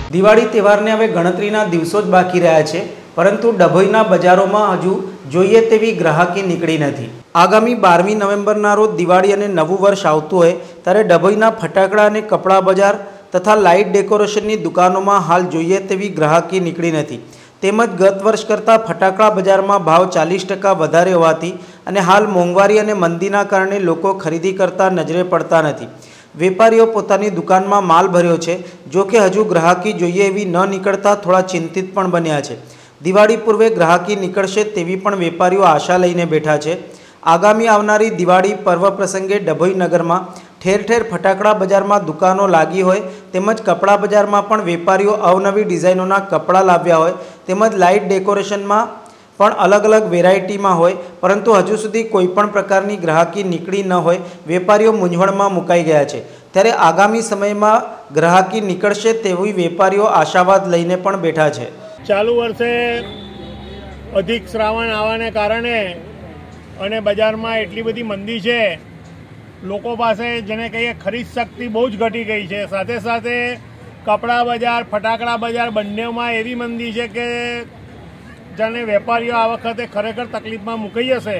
દિવાળી તહેવારને હવે ગણતરીના દિવસો જ બાકી રહ્યા છે, પરંતુ ડભોઈના બજારોમાં હજુ જોઈએ તેવી ગ્રાહકી નીકળી નથી। આગામી 12મી નવેમ્બરના રોજ દિવાળી અને નવું વર્ષ આવતું હોય ત્યારે ડભોઈના ફટાકડા અને કપડા બજાર તથા લાઇટ ડેકોરેશનની દુકાનોમાં હાલ જોઈએ તેવી ગ્રાહકી નીકળી નથી। તેમજ ગત વર્ષ કરતાં ફટાકડા બજારમાં ભાવ 40% વધારે હોવાથી અને હાલ મોંઘવારી અને મંદીના કારણે લોકો ખરીદી કરતા નજરે પડતા નથી। વેપારીઓ પોતાની દુકાનમાં માલ ભર્યો છે, જો કે હજુ ગ્રાહકી જોઈએ એવી ન નીકળતા થોડા ચિંતિત પણ બન્યા છે। દિવાળી પૂર્વે ગ્રાહકી નીકળશે તેવી પણ વેપારીઓ આશા લઈને બેઠા છે। આગામી આવનારી દિવાળી પર્વ પ્રસંગે ડભોઈ નગરમાં ઠેર ઠેર ફટાકડા બજારમાં દુકાનો લાગી હોય તેમજ કપડા બજારમાં પણ વેપારીઓ અવનવી ડિઝાઇનોના કપડાં લાવ્યા હોય તેમજ લાઇટ ડેકોરેશનમાં પણ અલગ અલગ વેરાયટીમાં હોય, પરંતુ હજુ સુધી કોઈપણ પ્રકારની ગ્રાહકી નીકળી ન હોય વેપારીઓ મૂંઝવણમાં મુકાઈ ગયા છે। ત્યારે આગામી સમયમાં ગ્રાહકી નીકળશે તેવી વેપારીઓ આશાવાદ લઈને પણ બેઠા છે। ચાલુ વર્ષે અધિક શ્રાવણ આવવાને કારણે અને બજારમાં એટલી બધી મંદી છે, લોકો પાસે જેને કહીએ ખરીદ શક્તિ બહુ જ ઘટી ગઈ છે। સાથે સાથે કપડા બજાર, ફટાકડા બજાર બંનેમાં એવી મંદી છે કે જાણે વેપારીઓ આ વખતે ખરેખર તકલીફમાં મુકાઈ જશે।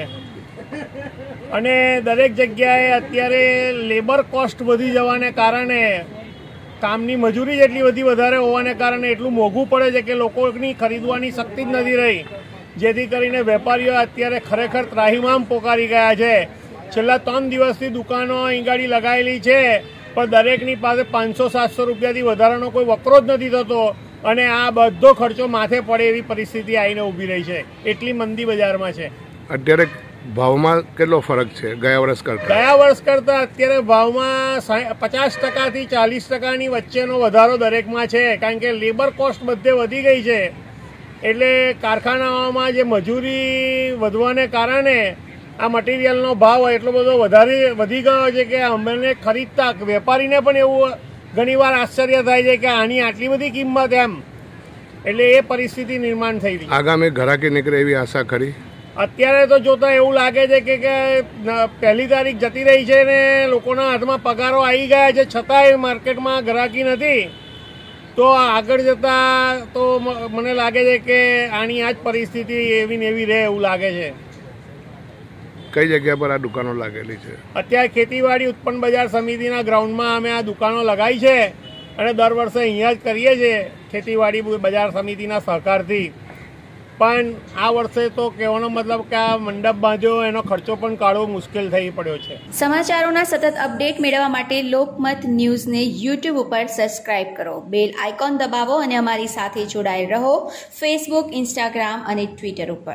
અને દરેક જગ્યાએ અત્યારે લેબર કોસ્ટ વધી જવાને કારણે, કામની મજૂરી જેટલી વધારે હોવાને કારણે એટલું મોંઘું પડે છે કે લોકોની ખરીદવાની શક્તિ જ નથી રહી, જેથી કરીને વેપારીઓ અત્યારે ખરેખર ત્રાહિમામ પોકારી ગયા છે। છેલ્લા 3 દિવસથી દુકાનો અહીં ગાડી લગાવેલી છે, પણ દરેકની પાસે 500-700 રૂપિયાથી વધારાનો કોઈ વકરો જ નથી થતો અને આ બધો ખર્ચો માથે પડે એવી પરિસ્થિતિ આવીને ઊભી રહી છે। એટલી મંદી બજારમાં છે। અત્યારે ભાવમાં કેટલો ફરક છે ગયા વર્ષ કરતાં? ગયા વર્ષ કરતાં અત્યારે ભાવમાં 50%થી 40%ની વચ્ચેનો વધારો દરેકમાં છે, કારણ કે લેબર કોસ્ટ બધે વધી ગઈ છે। એટલે કારખાનાઓમાં જે મજૂરી વધવાને કારણે આ મટીરિયલનો ભાવ એટલો બધો વધી ગયો છે કે અમને ખરીદતા વેપારીને પણ એવું ઘણીવાર આશ્ચર્ય થાય છે કે આની આટલી બધી કિંમત એમ। એટલે એ પરિસ્થિતિ નિર્માણ થઈ રહી છે। આગામી ગ્રાહકી નીકળે એવી આશા ખરી? અત્યારે તો જોતા એવું લાગે છે કે 1લી તારીખ જતી રહી છે ને લોકોના હાથમાં પગારો આવી ગયા છે, છતાંય માર્કેટમાં ગ્રાહકી નથી। તો આગળ જતા તો મને લાગે છે કે આની આ જ પરિસ્થિતિ એવી ને એવી રહે એવું લાગે છે। કઈ જગ્યા પર આ દુકાનો લાગેલી છે? અત્યારે ખેતીવાડી ઉત્પન્ન બજાર સમિતિના ગ્રાઉન્ડમાં અમે આ દુકાનો લગાવી છે અને દર વર્ષે અહીંયા જ કરીએ છીએ ખેતીવાડી બજાર સમિતિના સહકારથી। પણ આ વર્ષે તો કહેવાનો મતલબ કે આ મંડપ બાંધ્યો એનો ખર્ચો પણ કાઢવો મુશ્કેલ થઈ પડ્યો છે। સમાચારોના સતત અપડેટ મેળવવા માટે લોકમત ન્યૂઝને YouTube ઉપર સબસ્ક્રાઇબ કરો, બેલ આઇકોન દબાવો અને અમારી સાથે જોડાયેલ રહો ફેસબુક, ઇન્સ્ટાગ્રામ અને ટ્વિટર ઉપર।